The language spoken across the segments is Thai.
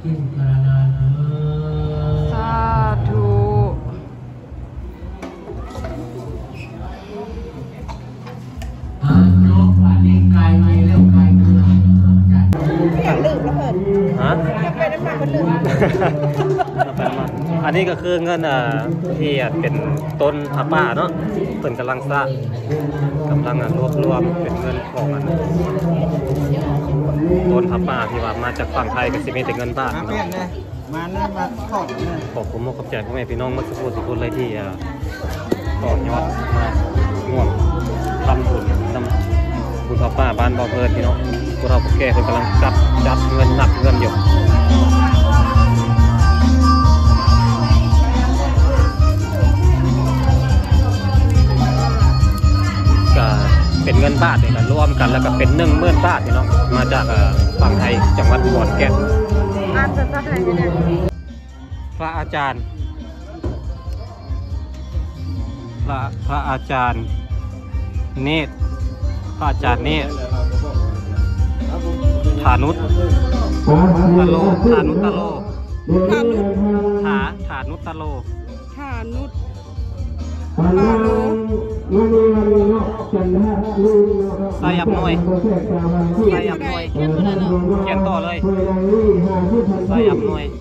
สาธุอยากลืมแล้วเพิ่นฮะจะไปน้ำหนักมันลืมอันนี้ก็คือเงินที่เป็นต้นผ้าป่าเนาะเพิ่นกำลังสร้างกำลังรวบรวมเป็นเงินของต้นผ้าป่าที่ว่ามาจากฝั่งไทยก็สิมีแต่เงินบาทเนาะมาขอบคุณขอบใจพ่อแม่พี่น้องมาสุขสุขเลยที่ต่อยอดมาง่วงทำบุญผ้าป่าบ้านบ่อเพิ่นพี่น้องพวกเราพวกแก่เพิ่นกำลังจัดเงินหนักเงินอยู่เป็นเงินบาทเนี่ยรวมกันแล้วก็เป็น10,000 บาทพี่น้องมาจากฝั่งไทยจังหวัดขอนแก่นอ่านภาษาไทยได้พระอาจารย์พระอาจารย์เนตรพระอาจารย์เนตรฐานุตตโลฐานุตโลฐานุตโลใส่ยับหน่วยใส่ยับหน่วยเขียนต่อเลยใส่ยับหน่วย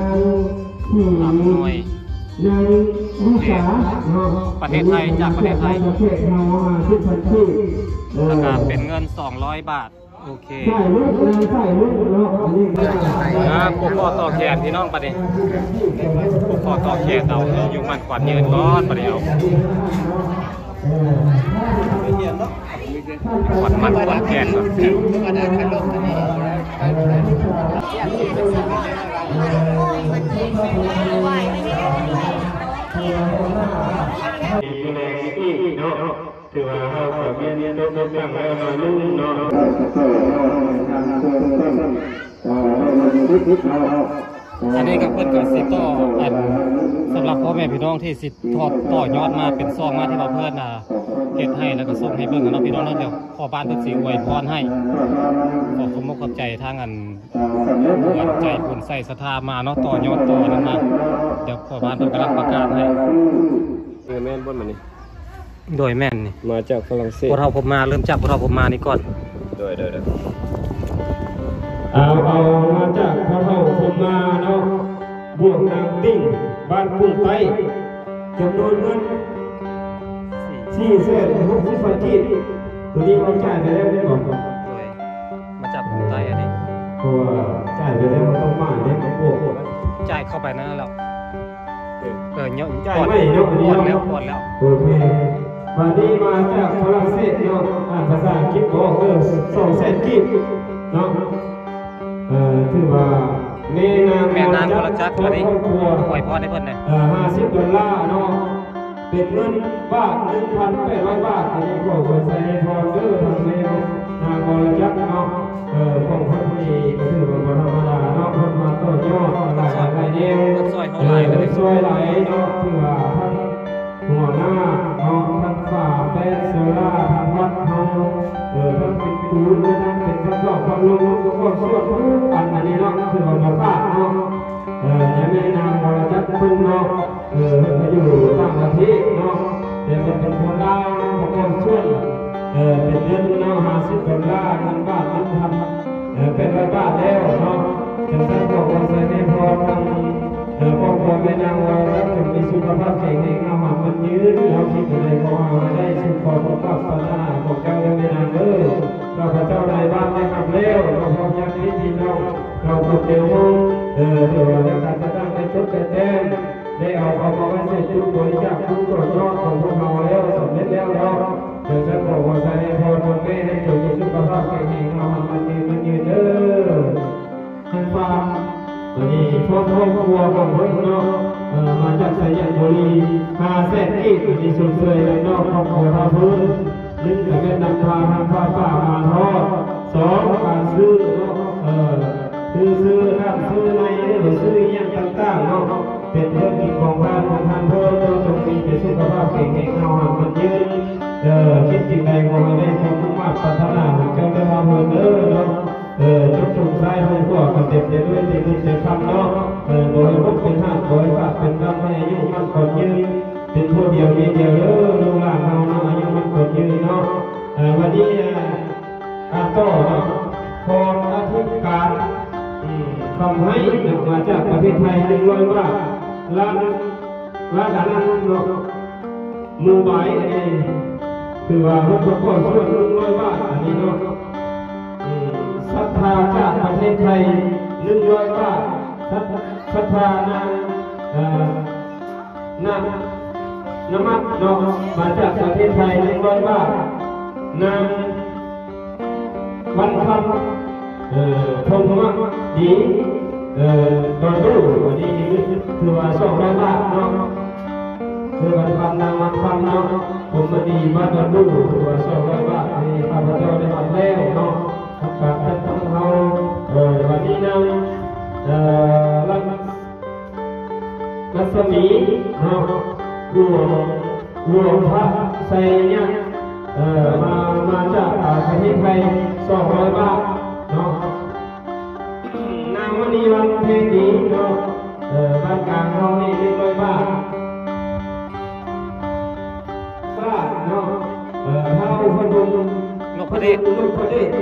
ประเทศไทยจากประเทศไทยแล้วก็เป็นเงิน200 บาทโอเคพวกพ่อต่อแขนพี่น้องประเดี๋ยวพวกพ่อต่อแขนเอาอยู่มันขวัญยืนก้อนประเดี๋ยวขวัญมันขวัญแขนก่อนถือว่าเราเรียนรู้เรื่องอะไรมาลุ่มเนาะอันนี้กับเพื่อนกับสิต่อสำหรับพ่อแม่พี่น้องที่สิต่อยอดมาเป็นซองมาที่เราเพื่อนเก็บให้แล้วก็ส่งให้เพื่อนกับน้องพี่น้องนั่นเดียวพ่อบ้านเพื่อนสิอวยพรให้ขอบคุณมากขอบใจทางใจคุณใส่ศรัทธามาเนาะต่อยอดต่อนั้นมาเดี๋ยวพ่อบ้านเพื่อนกำลังประกาศให้แม่นบนมันนี่โดยแม่นนี่มาจากฝรั่งเศสพวกเราผมมาเริ่มจากพวกเราผมมานี่ก่อนโดยเอามาจากพระเท่าผมมาเนาะบวกนางติ้งบ้านพุ่งไตจำนวนเงิน460,000 กีบตัวนี้เขาจ่ายไปแล้วได้บอกโดยมาจากพุ่งไตอันนี้เพราะว่าจ่ายไปแล้วมันต้องมาเนี่ยมันบวกจ่ายเข้าไปนั่นแล้วเยอะจ่ายไม่เยอะปวดแล้วโอเควันนี้มาจากฝรั่งเศสเนาะอ่านภาษาอังกฤษบอก200,000 กีบเนาะถือว่าแม่นางวรจักรอันนี้ไหวพอได้เพิ่นเลย $50เนาะเป็นเงินบาท 1,800 บาทอันนี้ก็ควรใส่พอเด้อทางแม่นางวรจักรเนาะของคนนี้ก็ถือว่าธรรมดาเนาะเพิ่นมาต่อยอดหลายแนวซอยเท่าไหร่เลยซอยหลายเนาะถือว่าทั้งหัวหน้าเนาะทั้งฝ่าแป้นเซราทั้งวัดเฮาทั้งเป็นปูนทั้งเป็นทั้งดอกพัดลมทุกคนส่วนอันนี้เนาะคือว่ามาฝากเนาะยังไม่นางวรจักรเพิ่นเนาะมาอยู่ต่างประเทศเนาะเป็นคนลาวของคนส่วนเป็นเงินเนาะ$50เงินบาท1,000 บาทแล้วเนาะเป็นท่านบอกว่าใส่ในพอทางครอบครัวแม่นางวรจักรมีสุขภาพแข็งแรงอาหารมันยืนแล้วคิดอะไรก็ได้สุขภาพพัฒนาของเจ้าแม่นางเราพระเจ้าในบ้านได้ทำแล้วเราพร้อมยังที่พี่น้องเราคนเดียวเดี๋ยวในการจะตั้งในชุดแดงได้เอามาไว้ใส่ชุดบริจาคทุกส่วนยอดของพวกเราแล้วสำเร็จแล้วเนาะเดี๋ยวจะบอกว่าใส่ในพรวันแม่ให้จงมีสุขภาพแข็งแรงอาหารมันยืนให้ฟังวันนี้ครอบครัวของพวกเรามาจากสยามบุรี500,000 กีบที่สุดเลยในนอกครอบครัวเราพื้นนึกถึงนำพาทางฟ้ามาทอด2การซื้อน้ำซื้อในหรือซื้ออย่างต่างๆเนาะเป็นเรื่องกินของบ้านของท่านเพิ่มจงมีแต่สุขภาพแข็งแรงเอาหามันยืนคิดสิ่งใดขอให้ได้ความมุ่งมั่นปรารถนาของเจ้าได้มาเพิ่มเนาะยกสูงซ้ายมือขวาก็เต็มไปด้วยสิ่งที่จะทำเนาะโดยพบเป็นห้าโดยฝากเป็นกำให้อายุมันก่อนยืนเป็นผู้เดียวมีเดียวลูกหลานเราเนาะอายุมันก่อนยืนเนาะวันนี้อาโต้พรอธิการทำให้มาจากประเทศไทยเรียกว่าล้านกันเนาะมือใบคือว่าพวกประกอบส่วน100 บาทอันนี้เนาะศรัทธาจากประเทศไทย100 บาทศรัทธานางน้ำมันเนาะมาจากประเทศไทย100 บาทนางวันคำทงมั่งดีตอนรู้วันนี้คือว่า200 บาทเนาะคือวันคำนางวันคำเนาะผมมาดีมาตอนรู้คือว่า200 บาทในข้าพเจ้าได้มาแล้วเนาะกับท่านทั้งเราวันนี้นางรัศมีเนาะรวมพระไสยเนี่ยมาจากประเทศไทย200 บาทเนาะนางวันนี้วันเพลงดีเนาะบ้านกลางเรานี่100 บาทเนาะเท่าคนบุญนกพระเดชเท่านกพระเดช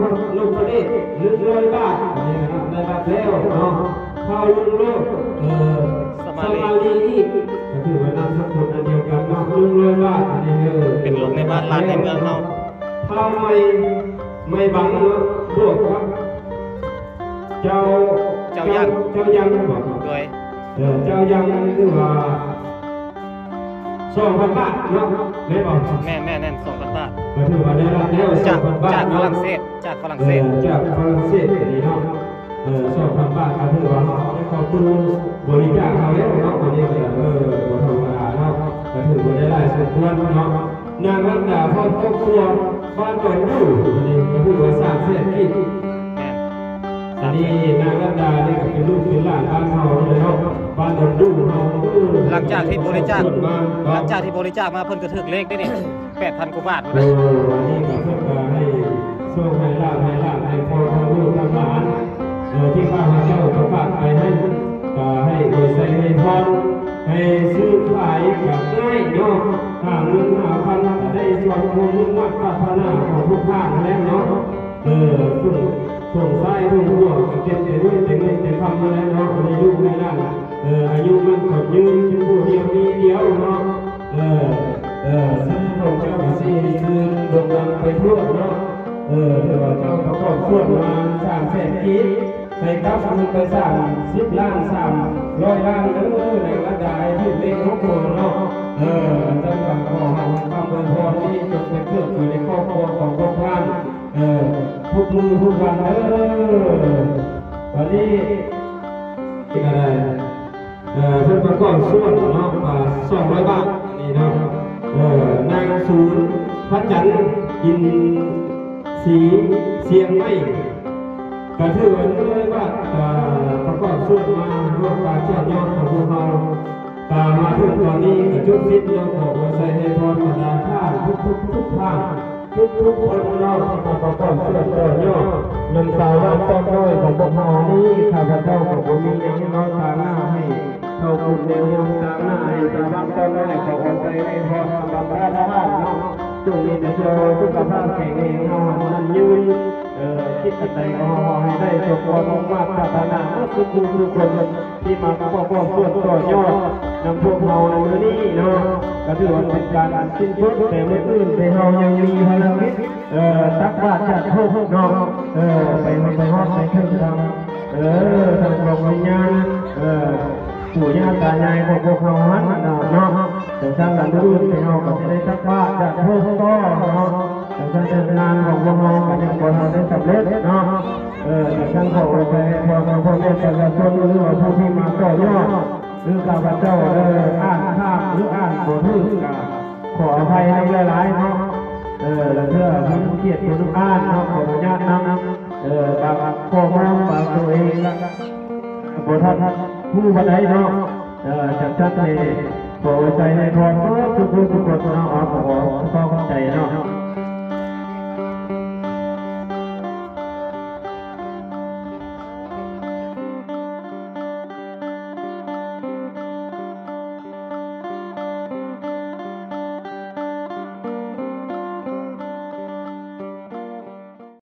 100 บาทนี่นะครับได้รับแล้วเนาะเท่าลุงโลกสมาลีอีกก็คือว่านามสกุลอันเดียวกันเนาะ100 บาทอันนี้เป็นลูกในบ้านร้านในเมืองเฮาถ้าไม่บังรวบครับเจ้ายังบอกโดยเจ้ายังคือว่า2,000 บาทเนาะไม่บอกแม่แน่น2,000 บาทมาถือว่าได้รับแล้ว2,000 บาทจากฝรั่งเศสนี่เนาะ2,000 บาทก็ถือว่าเขาได้ขอบคุณบริจาคเขาแล้วเนาะวันนี้ก็บ่ธรรมดาเนาะก็ถือว่าได้หลายสมควรเนาะนางรัตดาพ่อครอบครัวบ้านก่อนอยู่วันนี้ก็คือว่า3 แสนกีบอันนี้นางรัตดาเนี่ยก็เป็นลูกเป็นหลานบ้านเฮาเลยเนาะบ้านก่อนอยู่เนาะหลังจากที่บริจาคมาเพิ่นก็ถึกเลขได้นี่ 8,000 กว่าบาทวันนี้ก็เพิ่นก็ให้โชคให้ลาภให้พ่อลูกทั้งหลานที่ข้าพเจ้าประกาศไปให้อวยใส่ให้พรให้ซื้อขายกับง่ายเนาะหาเงินหาพันจะได้ส่วนบุญมุ่งมั่นปรารถนาของทุกท่านแล้วเนาะส่งไส้ส่งหัวก็เก็บไปด้วยแต่เงินแต่คำมาแล้วเนาะในยุคในด้านอายุมันขดยืนเป็นผู้เดียวมีเดียวเนาะซึ่งพระเจ้าสิคือโด่งดังไปทั่วเนาะแต่ว่าเจ้าประกอบส่วนมา3 แสนกีบใส่กับมันไป10 ล้าน300 ล้านในระดับที่เล็กของคนเนาะท่านกับขอให้คำอวยพรนี้จงไปเกิดอยู่ในครอบครัวของพวกท่านทุกมือทุกวันวันนี้อะไรเพื่อนประกอบส่วนเนาะ200 บาทนี่เนาะนางศูนย์พระจันทร์อินสีเสียงไม่กระถือ100 บาทประกอบส่วนมาร่วมการเชื่อมยอดของพวกเรามาถึงตอนนี้กับจุดสิ้นเราขอใส่ให้พรบรรดาท่านทุกท่านทุกคนเราประกอบส่วนต่อยอดนำสาวรต้นน้อยของพวกเรานี้ข้าพเจ้าของผมมีอย่างน้อยตาหน้าให้เข้าคุณเดียวยังตาหน้าให้สาวรต้นน้อยของใส่ให้พรบรรดาท่านเนาะจงมีแต่เจ้าทุกภาพแข็งแรงเอามันยืนคิดอะไรก็ให้ได้สมบูรณ์มากพัฒนาทุกคนที่มาประกอบส่วนต่อยอดนำพวกเราในมือนี้เนาะก็ถือว่าเป็นการสิ้นสุดแต่ไม่อื่นแต่เรายังมีพลังตักบาตรจัดโภคเนาะไปฮอดไปขึ้นทำทางกองวิญญาณปู่ย่าตายายของพวกเราฮันเนาะแต่ทางการอื่นแต่เราก็จะได้ตักบาตรจัดโภคก็เนาะแต่การจัดงานของพวกเราก็ยังพอเราได้สำเร็จเนาะแต่ท่านขอไปพอพ่อแม่ประชาชนหรือว่าผู้ที่มาต่อยอดหรือข้าพเจ้าอ่านข้ามหรืออ่านบทพูดขออภัยในหลายๆเนาะแล้วเพื่อที่เกียรติทุกอ่านเนาะขออนุญาตนำบางข้อความบางตัวเองละบทท่านผู้บันไดเนาะจัดจัดในขอใจในพรทุกคนเนาะขอเข้าใจเนาะ